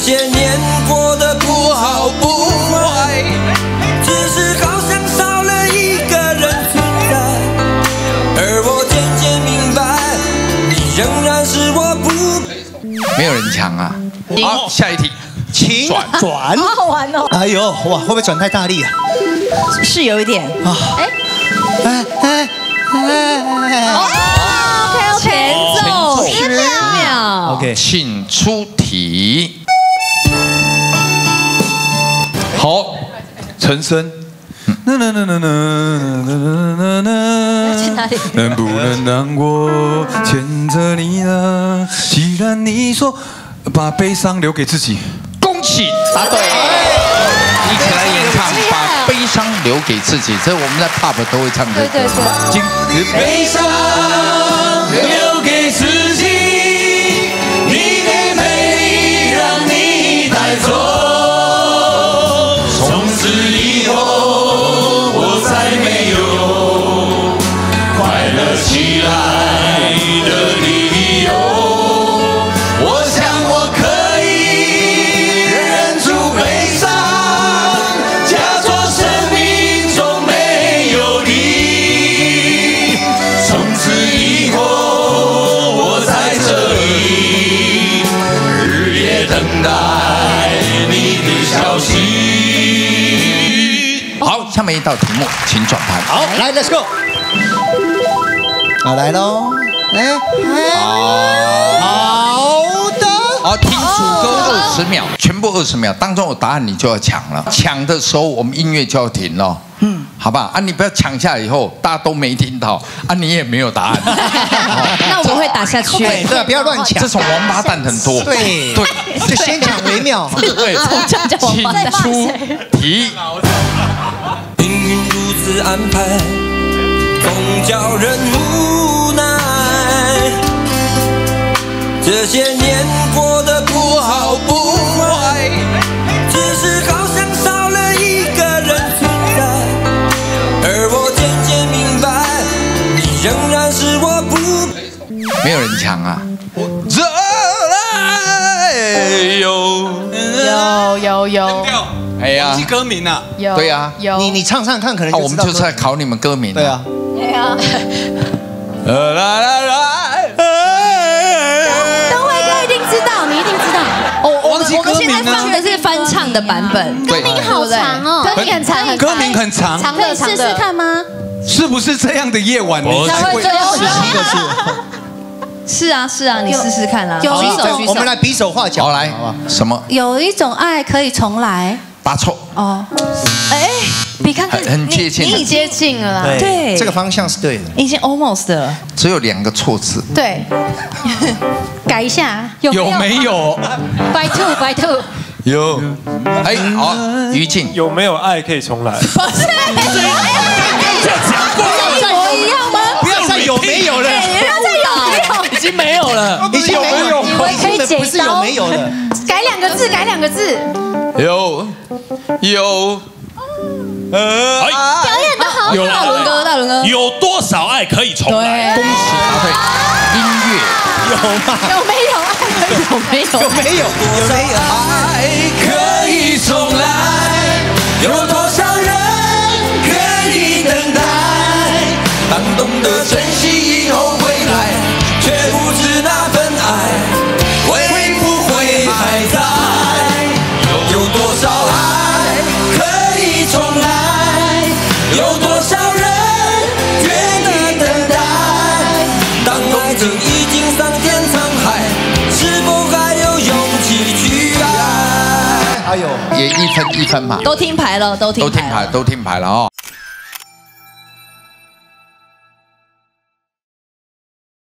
些年过得不好不坏，只是好像少了一个人存在，而我渐渐明白，你仍然是我不。 没有人抢啊！好，下一题， 请转， 好好玩哦！ 哎呦，哇，会不会转太大力啊？ 是有一点啊。OK， 前奏10秒。 OK， 请出题。好，陈升。能不能让我牵着你呢？既然你说把悲伤留给自己，恭喜答对。一起来演唱《把悲伤留给自己》，这我们在 pub 都会唱的。对。今日悲伤留给自己，你的美丽让你带走。从此以后，我再没有快乐起来的理由。我想我可以忍住悲伤，假装生命中没有你。从此以后，我在这里日夜等待你的消息。好，下面一道题目，请转盘。 好，来 ，Let's go。好，来喽，好的。 好，听主歌20秒，全部20秒，当中有答案你就要抢了。抢的时候，我们音乐就要停了。好不好？啊，你不要抢下来以后，大家都没听到，啊，你也没有答案。 那我们会打下去。 对，不要乱抢。 这种王八蛋很多。 对，就先抢为妙。 对，请出题。 命运如此安排，总叫人无奈。这些年过得不好不坏，只是好像少了一个人存在，而我渐渐明白，你仍然是我不。 没有人抢啊！热爱有。哎呀， 忘记歌名了。 对呀， 你唱唱看，可能我们就是在考你们歌名。 对啊。 灯辉哥一定知道，你一定知道。我们现在放的是翻唱的版本， 歌名好长哦， 歌名很长， 歌名很长， 可以试试看吗？ 是不是这样的夜晚？你才会 17个字。 是啊，你试试看啦。 好，我们来比手画脚。 好，来，什么？ 有一种爱可以重来。 答错。 哦，哎，比看看很接近， 你已经接近了啦。 对， 这个方向是对的， 已经 almost 了。 只有2个错字。 对，改一下。 有没有 ？By two。 有。哎，好，于静。 有没有爱可以重来？ 不是，一模一样吗？ 不要再有没有了， 不要再有， 已经没有了， 已经没有， 以为可以剪刀， 不是有没有了， 改2个字。 有。 表演得好， 大伦哥， 有多少爱可以重来？ 恭喜答对。音乐有没有爱可以重来？有多少人可以等待？当懂得珍惜以后回来，却不知那份爱会不会还在？有多少爱可以重来？有多少人愿意等待？当爱情已经桑田沧海，是否还有勇气去爱？ 哎呦， 也1分嘛。 都听牌了哦。